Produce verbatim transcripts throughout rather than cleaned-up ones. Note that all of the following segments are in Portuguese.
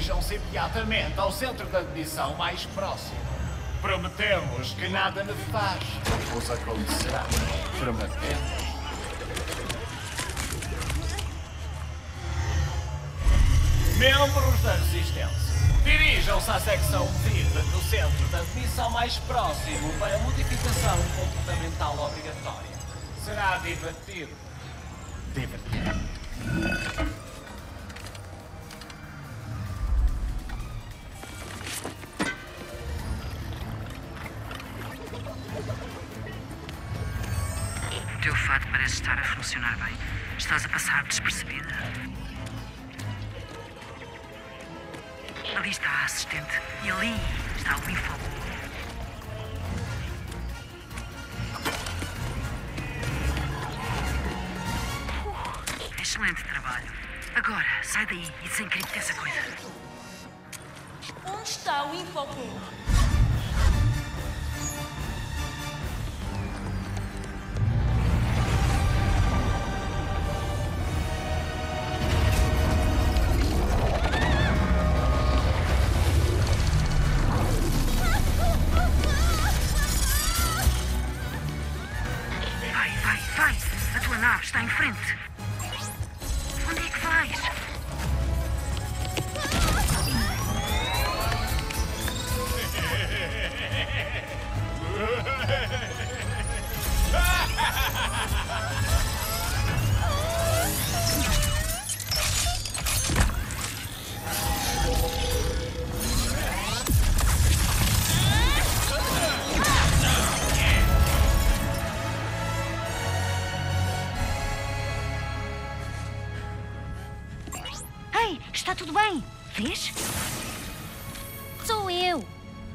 Dirijam-se imediatamente ao centro de admissão mais próximo. Prometemos que nada nefasto vos acontecerá. Prometemos. Membros da Resistência, dirijam-se à secção V I P do centro de admissão mais próximo para modificação comportamental obrigatória. Será divertido. Divertido. O teu fato parece estar a funcionar bem. Estás a passar despercebida. Ali está a assistente e ali está o infobot. Uh, excelente trabalho. Agora, sai daí e desencripta essa coisa. Onde está o infobot? Está em frente. Onde é que vais? Está tudo bem? Vês? Sou eu.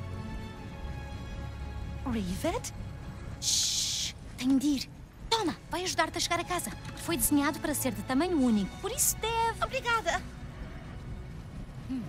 Rivet? Shhh, tenho de ir. Toma, vai ajudar-te a chegar a casa. Foi desenhado para ser de tamanho único, por isso deve... Obrigada. Hum.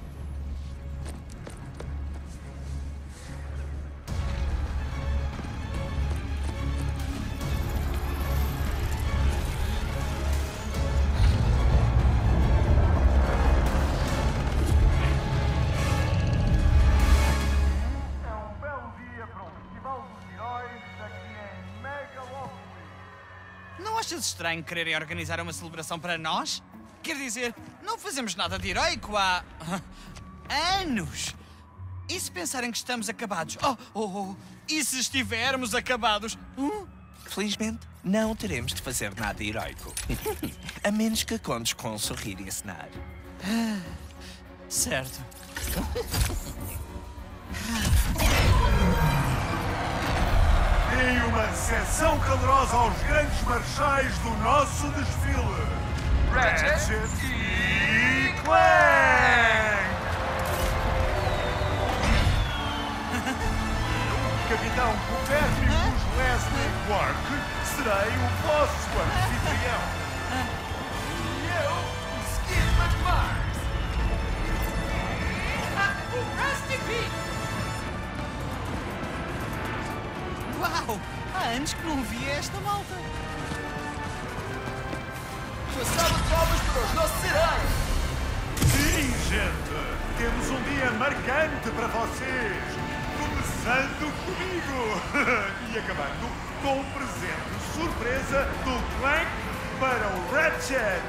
Achas estranho quererem organizar uma celebração para nós? Quer dizer, não fazemos nada de heroico há... anos! E se pensarem que estamos acabados? Oh, oh, oh! E se estivermos acabados? Hum? Felizmente, não teremos de fazer nada heroico. A menos que contes com um sorrir e acenar. Ah, certo. E uma recepção calorosa aos grandes marchais do nosso desfile. Ratchet e Clank! Eu, Capitão Copérnicos Leslie Quark, serei o vosso anfitrião. E eu, o Skid McMars. O Rusty Pete. Uau! Há anos que não via esta malta. Passava de palmas para os nossos heróis. Sim, gente! Temos um dia marcante para vocês. Começando comigo e acabando com um presente surpresa do Clank para o Ratchet.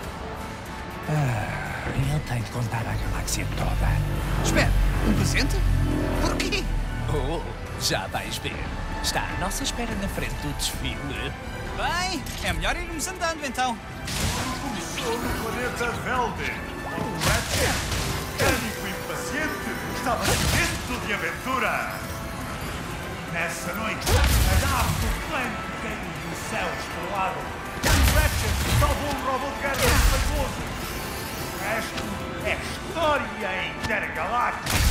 Ah, ele tem de contar à galáxia toda. Espera, um presente? Porquê? Oh, já vais ver. Está à nossa espera na frente do desfile. Bem, é melhor irmos andando então. Começou no planeta Velden. O Ratchet, cânico e impaciente, estava dentro de aventura. Nessa noite, a nave do Clank caiu do céu estrelado. O Ratchet salvou um robô de guerra famoso. O resto é história intergaláctica.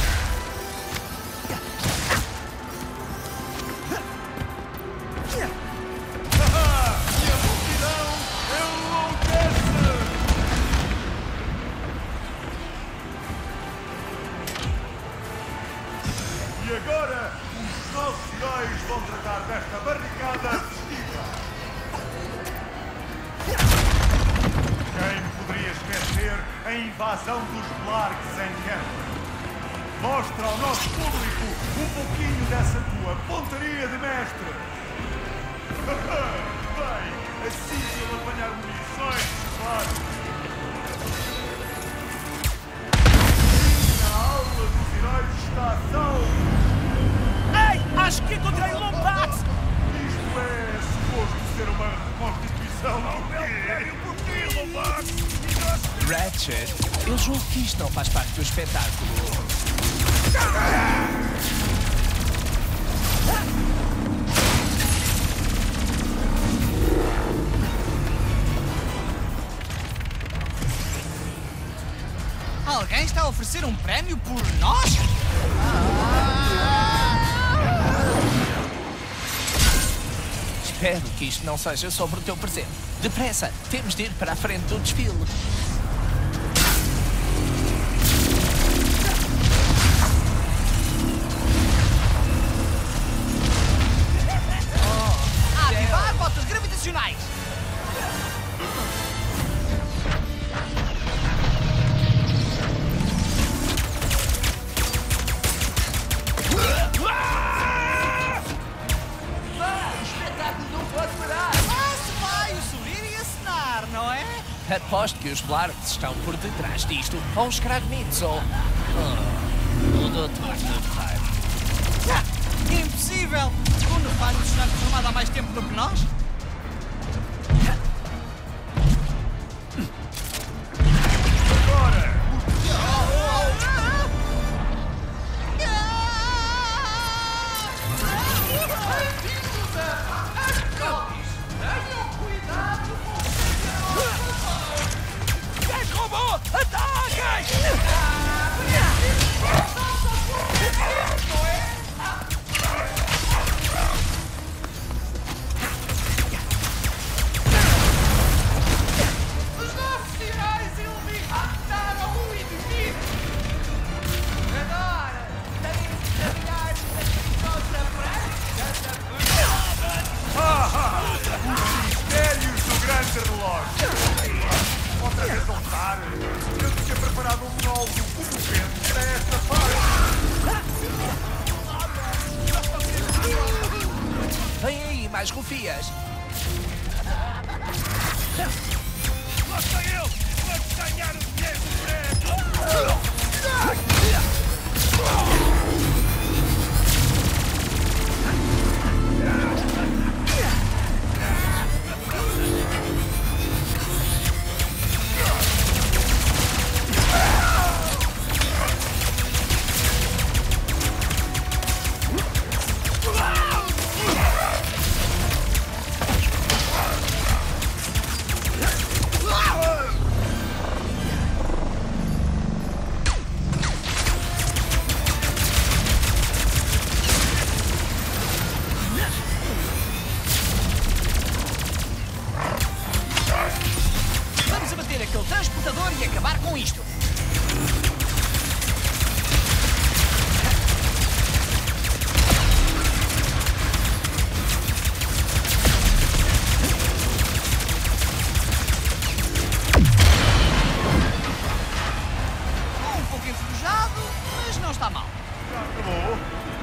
E agora, os nossos heróis vão tratar desta barricada festiva. Quem poderia esquecer a invasão dos Blargs em Canberra? Mostra ao nosso público um pouquinho dessa tua pontaria de mestre. Bem, assim se ele apanhar munições, claro. Na aula dos heróis está a salvo. Ei, acho que encontrei o Lombax! Isto é suposto ser uma reconstituição do quê? Lombax! Ratchet, eu julgo que isto não faz parte do espetáculo. Alguém está a oferecer um prémio por nós? Espero que isto não seja sobre o teu presente. Depressa, temos de ir para a frente do desfile. Ativar botas gravitacionais! Aposto que os Blargs estão por detrás disto. Ou os Kragmids, ou... Oh, o doutor Nefário. Ah, impossível! O Nefário está formado há mais tempo do que nós? Agora! Vem aí, mais rufias. Lá está ele! Vamos ganhar o dinheiro do prédio! E acabar com isto. Um pouco enferrujado, mas não está mal. Já acabou?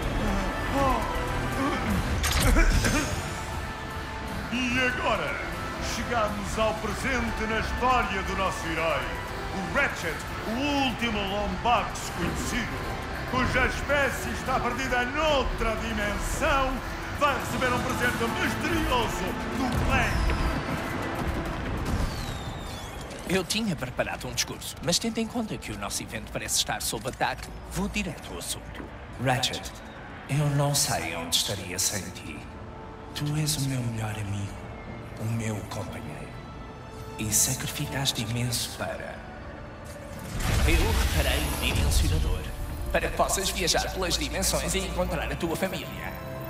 E agora, chegamos ao presente na história do nosso herói. O Ratchet, o último Lombax conhecido, cuja espécie está perdida noutra dimensão, vai receber um presente misterioso do Clank. Eu tinha preparado um discurso, mas tendo em conta que o nosso evento parece estar sob ataque, vou direto ao assunto. Ratchet, eu não sei onde estaria sem ti. Tu és o meu melhor amigo, o meu companheiro. E sacrificaste imenso para... Eu reparei o dimensionador, para que possas viajar pelas dimensões e encontrar a tua família.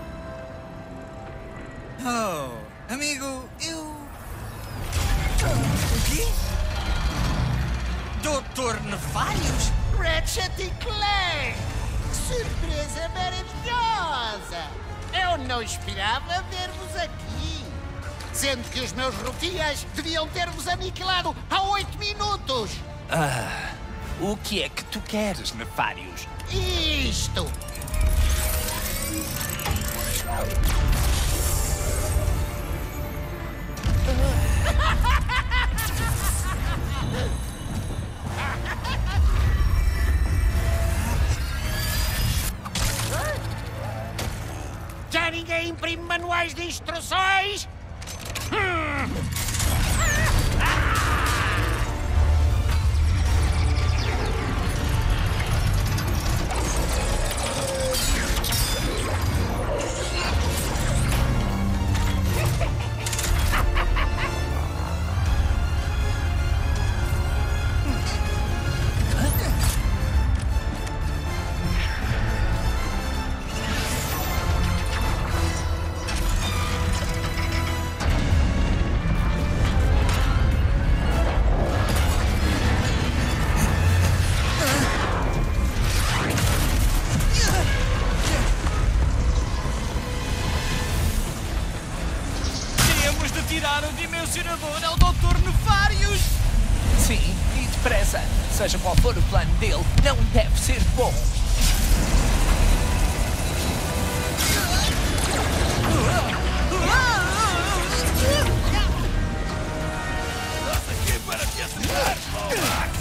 Oh, amigo, eu... O quê? doutor Nefários? Ratchet e Clank! Surpresa maravilhosa! Eu não esperava ver-vos aqui. Sendo que os meus rufias deviam ter-vos aniquilado há oito minutos. Ah, o que é que tu queres, Nefarius? Isto! Já ninguém imprime manuais de instruções? Hum. Tirar o dimensionador ao doutor Nefarius! Sim, e depressa. Seja qual for o plano dele, não deve ser bom. Estás aqui para te assustar, Lomax!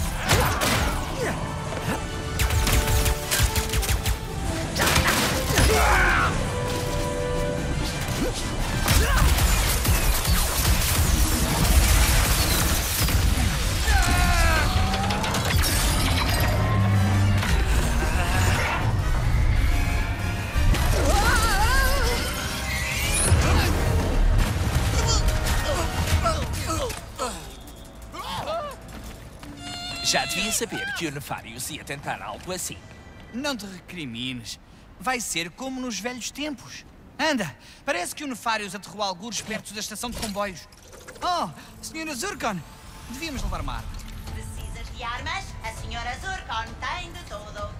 Já devia saber que o Nefarius ia tentar algo assim. Não te recrimines. Vai ser como nos velhos tempos. Anda, parece que o Nefarius aterrou algures perto da estação de comboios. Oh, senhora Zurkon, devíamos levar uma arma. Precisas de armas? A senhora Zurkon tem de tudo.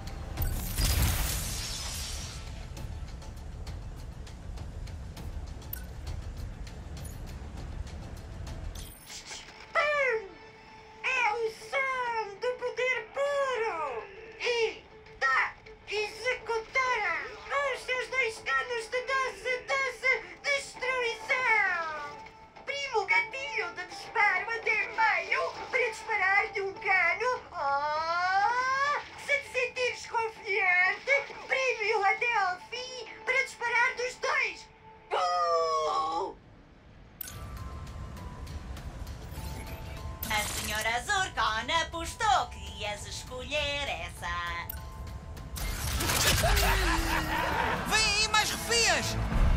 A senhora Zurkon apostou que ias escolher essa. Vem aí mais refias!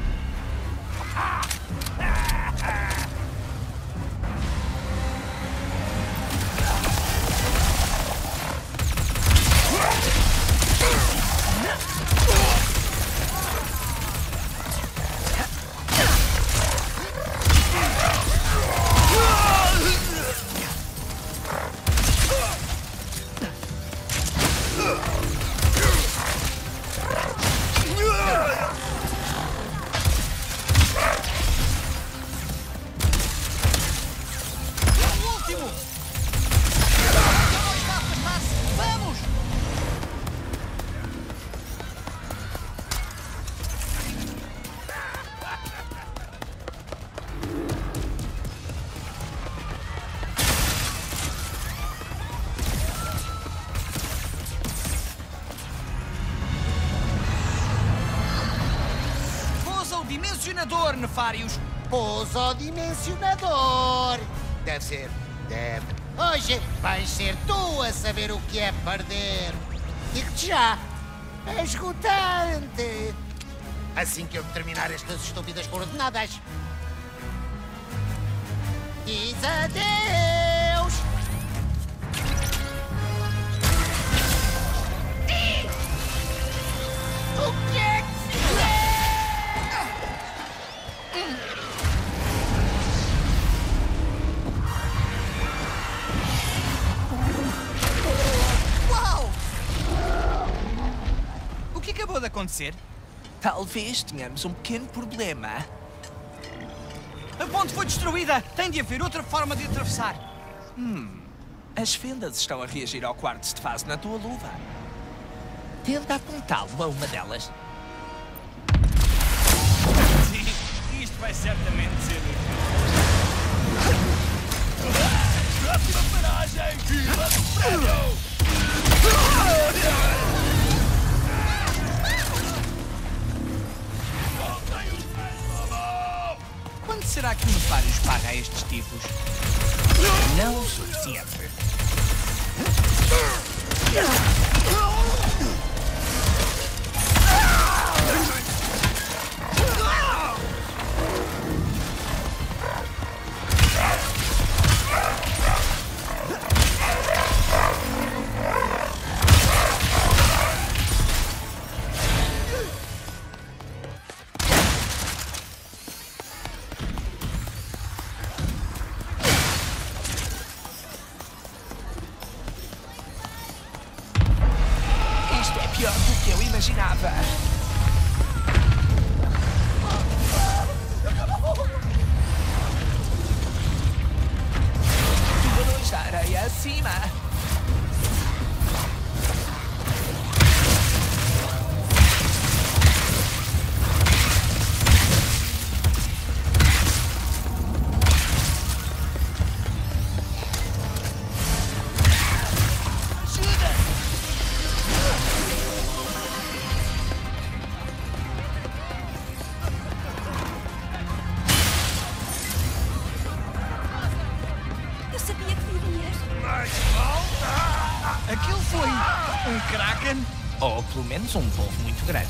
Dimensionador, Nefarius! Pousa ao dimensionador! Deve ser, deve. Hoje vais ser tu a saber o que é perder. Digo-te já, é esgotante. Assim que eu terminar estas estúpidas coordenadas. Diz adeus! O que é que se quer? Uau! O que acabou de acontecer? Talvez tenhamos um pequeno problema. A ponte foi destruída! Tem de haver outra forma de atravessar. Hum, as fendas estão a reagir ao quartzo de fase na tua luva. Tenta apontá-lo a uma delas. Sim, isto vai certamente ser... Próxima paragem! Viva do prédio! Quanto será que o Nefarius paga a estes tipos? Não o suficiente. Isto é pior do que eu imaginava. Tubarões da areia acima. Eu sabia que virias. Aquilo foi um Kraken? Ou pelo menos um polvo muito grande.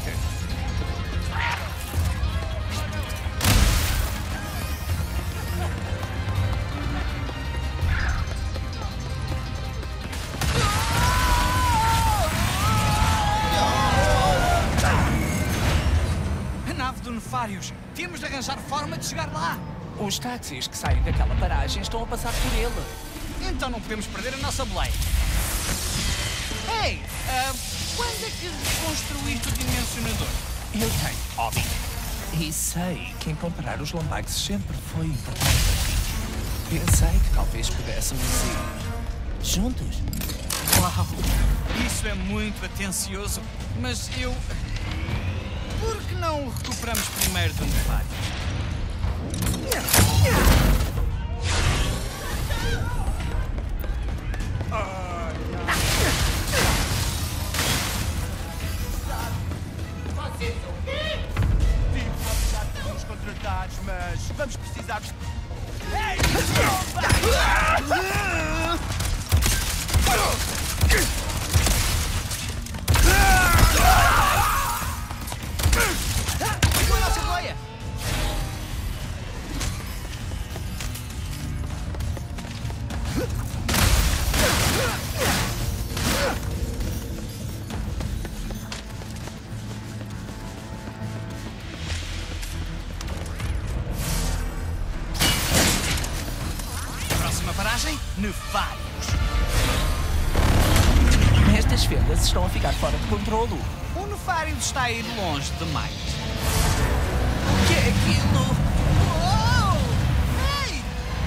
A nave do Nefarius. Temos de arranjar forma de chegar lá. Os táxis que saem daquela paragem estão a passar por ele. Então não podemos perder a nossa boleia. Ei, ah, quando é que reconstruíste o dimensionador? Eu tenho hobby. E sei que encontrar os lombaxes sempre foi importante para ti. Pensei que talvez pudéssemos ir juntos. Uau, isso é muito atencioso, mas eu... Por que não o recuperamos primeiro do Nefarius? Estamos contratados, mas vamos precisar de... Pegou a nossa boleia! Próxima paragem, Nefarius. Estas fendas estão a ficar fora de controlo. O Nefarius está a ir longe demais. O que é aquilo? Uou! Ei!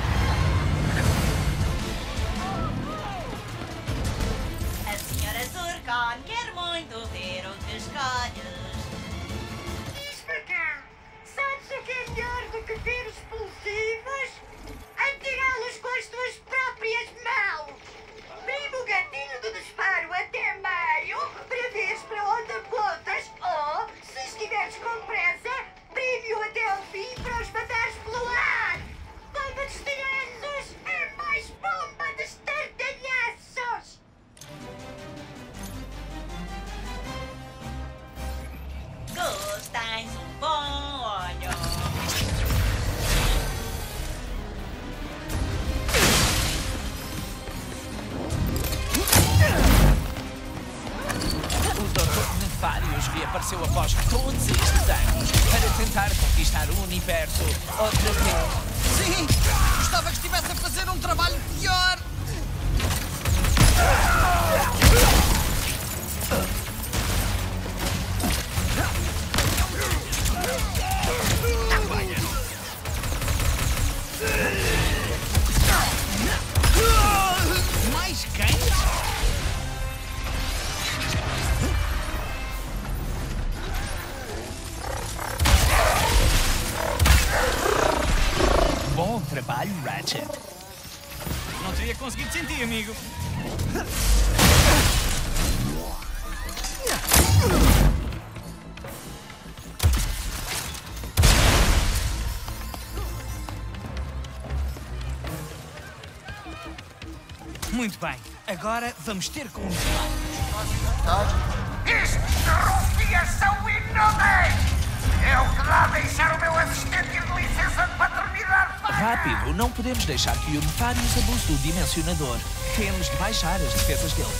A senhora Zurkon quer muito ver o que escolhes. Diz-me cá, sabes o que é melhor do que ter explosivos? Atirá-los com as tuas próprias mãos! Prime o gatilho do disparo até meio para veres para onde apontas ou, se estiveres com pressa, prime-o até ao fim para os matares pelo ar! Bomba de estilhaços é mais bomba de estardalhaços! Gus, tens um bom olho. O doutor Nefarius reapareceu após todos estes anos para tentar conquistar o universo outra vez. Sim! Gostava que estivesse a fazer um trabalho pior! conseguido sem ti, amigo. Muito bem. Agora vamos ter com os lados. Estes rufias são inúteis! É o que dá a deixar o meu assistente ir de licença de paternidade para... Rápido, não podemos deixar que o Nefarius abuse do dimensionador. Temos de baixar as defesas dele.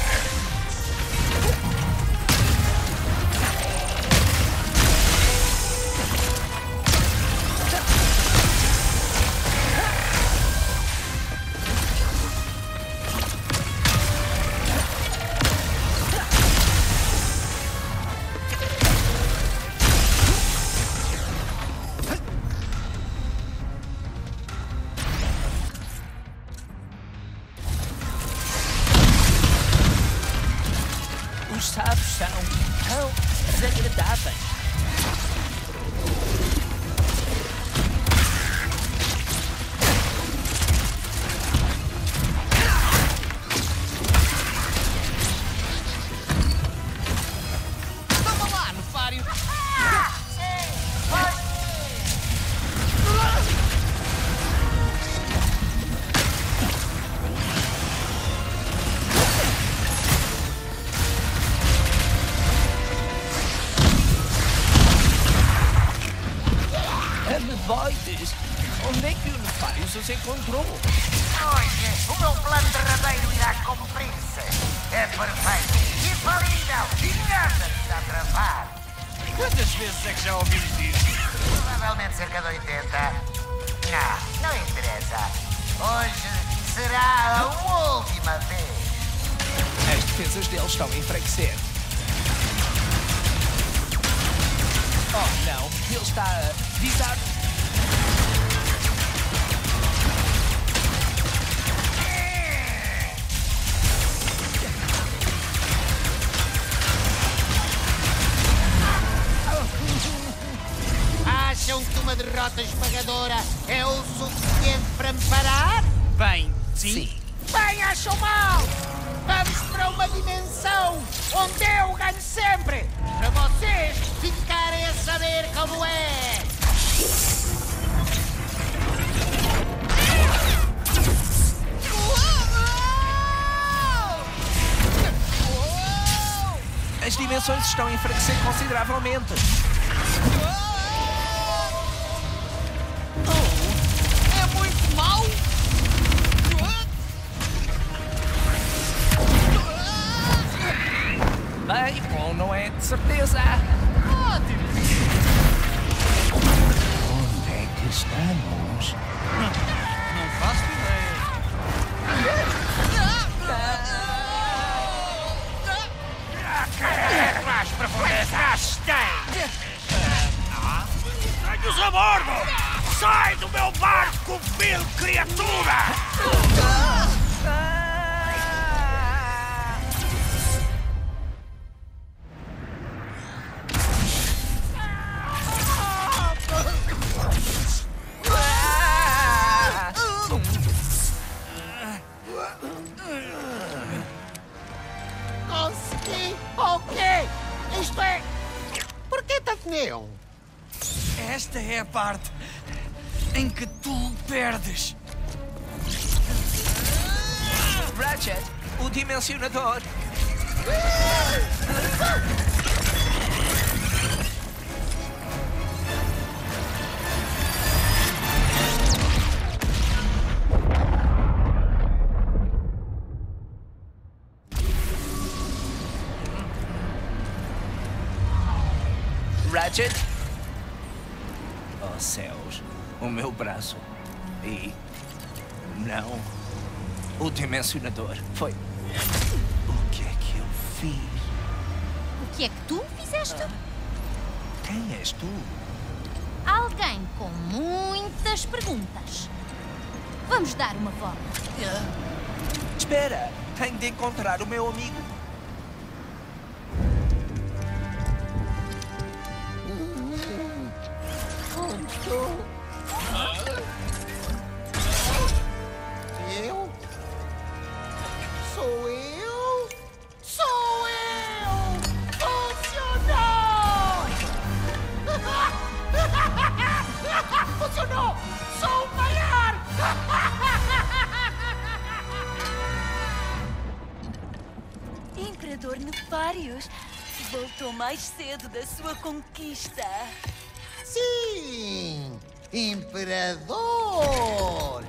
Os sapos são tão desagradáveis. Toma lá, Nefário! Ameboides! Onde é que o Nefarius os encontrou? Olha, o meu plano derradeiro irá cumprir-se. É perfeito. E falível. E nada está a travar. Quantas vezes é que já ouvimos isso? Provavelmente cerca de oitenta. Não, não interessa. Hoje será a última vez. As defesas dele estão a enfraquecer. Oh, não. Ele está a visar... Acham que uma derrota esmagadora é o suficiente para me parar? Bem, sim. Sim. Bem, acham mal! Vamos para uma dimensão onde eu ganho sempre! Para vocês ficarem a saber como é! As dimensões estão a enfraquecer consideravelmente. É muito mau! Bem, bom, não é de certeza. Ótimo! Onde é que estamos? Não faço ideia. Mais profundezas tem! Tenho-os a bordo! Sai do meu barco, vil criatura! Consegui! O quê? Isto é... Por que tanto neon? Esta é a parte em que tu perdes. Ratchet, o dimensionador. Ratchet? Oh, céus. O meu braço. E... não. O dimensionador. Foi... O que é que eu fiz? O que é que tu fizeste? Quem és tu? Alguém com muitas perguntas. Vamos dar uma volta. Espera, tenho de encontrar o meu amigo. Eu? Darius voltou mais cedo da sua conquista. Sim! Imperador!